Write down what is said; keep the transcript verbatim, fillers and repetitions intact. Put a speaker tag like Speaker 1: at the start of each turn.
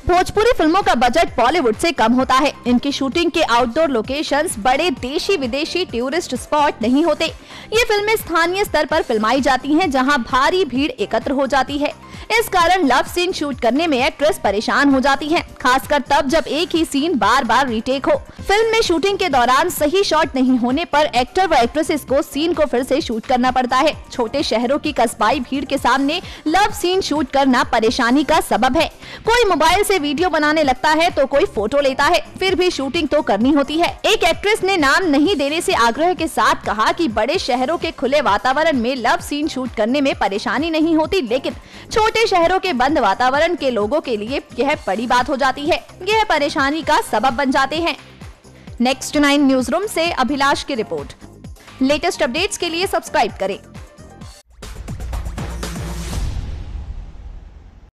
Speaker 1: भोजपुरी फिल्मों का बजट बॉलीवुड से कम होता है। इनकी शूटिंग के आउटडोर लोकेशंस बड़े देशी विदेशी टूरिस्ट स्पॉट नहीं होते। ये फिल्में स्थानीय स्तर पर फिल्माई जाती हैं, जहां भारी भीड़ एकत्र हो जाती है। इस कारण लव सीन शूट करने में एक्ट्रेस परेशान हो जाती हैं, खासकर तब जब एक ही सीन बार बार रीटेक हो। फिल्म में शूटिंग के दौरान सही शॉट नहीं होने पर एक्टर व एक्ट्रेसेस को सीन को फिर से शूट करना पड़ता है। छोटे शहरों की कस्बाई भीड़ के सामने लव सीन शूट करना परेशानी का सबब है। कोई मोबाइल से वीडियो बनाने लगता है तो कोई फोटो लेता है, फिर भी शूटिंग तो करनी होती है। एक एक्ट्रेस ने नाम नहीं देने से आग्रह के साथ कहा कि बड़े शहरों के खुले वातावरण में लव सीन शूट करने में परेशानी नहीं होती, लेकिन छोटे शहरों के बंद वातावरण के लोगों के लिए यह बड़ी बात हो जाती है। यह परेशानी का सबब बन जाते हैं। नेक्स्ट नाइन न्यूज रूम से अभिलाष की रिपोर्ट। लेटेस्ट अपडेट्स के लिए सब्सक्राइब करें।